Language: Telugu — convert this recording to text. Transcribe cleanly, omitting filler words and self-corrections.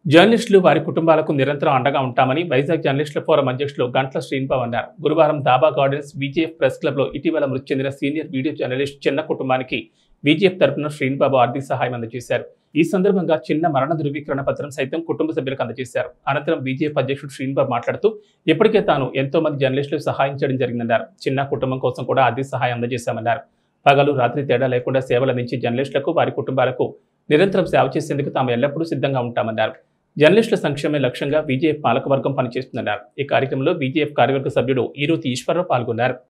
జర్నలిస్టులు వారి కుటుంబాలకు నిరంతరం అండగా ఉంటామని వైజాగ్ జర్నలిస్టుల ఫోరం అధ్యక్షులు గంట్ల శ్రీనిబాబు అన్నారు. గురువారం దాబా గార్డెన్స్ విజిఎఫ్ ప్రెస్ క్లబ్లో ఇటీవల మృతి చెందిన సీనియర్ వీడియో జర్నలిస్ట్ చిన్న కుటుంబానికి విజిఎఫ్ తరపున శ్రీనిబాబు ఆర్థిక సహాయం అందజేశారు. ఈ సందర్భంగా చిన్న మరణ ధృవీకరణ పత్రం సైతం కుటుంబ సభ్యులకు అందజేశారు. అనంతరం విజిఎఫ్ అధ్యక్షుడు శ్రీనిబాబు మాట్లాడుతూ ఇప్పటికే తాను ఎంతో మంది జర్నలిస్టులకు సహాయం చేయడం జరిగిందన్నారు. చిన్న కుటుంబం కోసం కూడా ఆర్థిక సహాయం అందజేశామన్నారు. పగలు రాత్రి తేడా లేకుండా సేవలు అందించే జర్నలిస్టులకు వారి కుటుంబాలకు నిరంతరం సేవ చేసేందుకు తాము ఎల్లప్పుడూ సిద్ధంగా ఉంటామన్నారు. జర్నలిస్టుల సంక్షేమే లక్ష్యంగా విజిఎఫ్ పాలకవర్గం పనిచేస్తుందన్నారు. ఈ కార్యక్రమంలో విజిఎఫ్ కార్యవర్గ సభ్యుడు ఈరోజు ఈశ్వరరావు పాల్గొన్నారు.